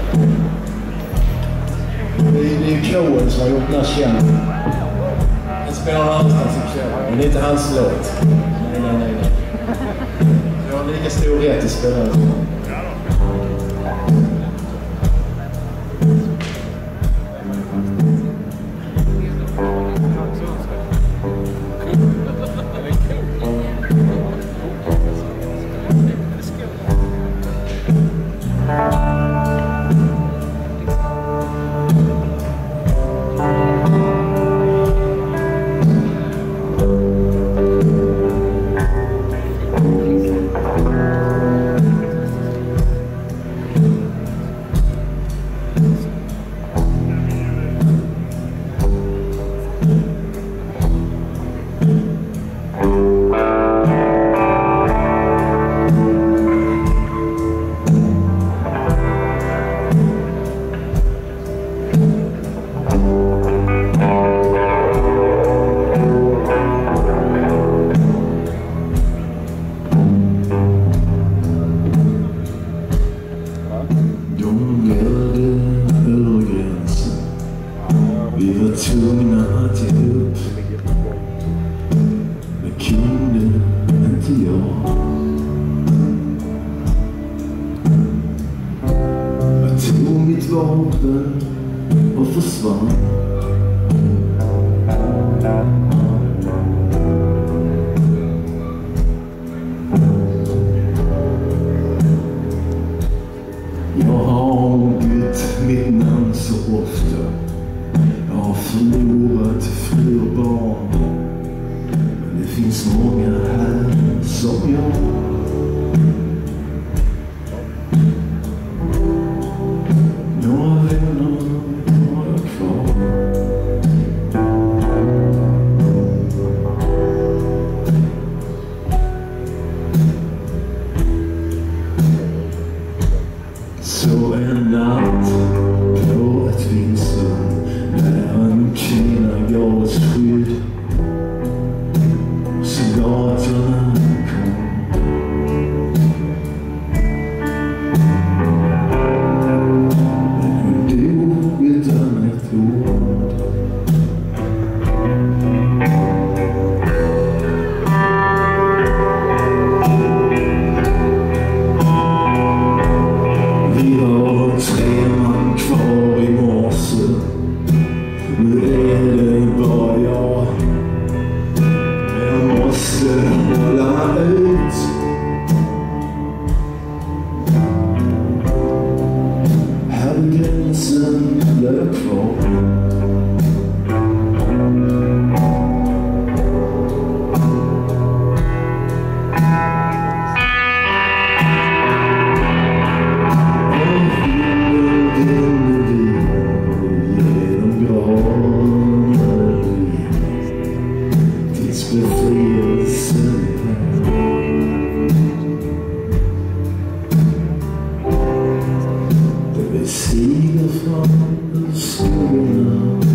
Det är Coen som har gjort den här känd. Den spelar någon annanstans i kväll. Men det är inte hans låt. Nej. Jag har lika stor rätt att spela den. Vi var tvungna att ge upp, men kunde inte jag. Jag tog mitt vapen och försvann. Jag har bytt mitt namn så ofta. Jag har förlorat fru och barn. Men det finns många här som jag. Några vänner har jag kvar. Så en natt på ett vindsrum, när en kvinna gav oss skydd, så gatorna kom. Men hon dog utan ett ord. Vi har 3 man kvar i morse. Nu är det bara jag. Men jag måste hålla ut. Här vid gränsen löp kvar. Befrielsen det besiger från skuggorna.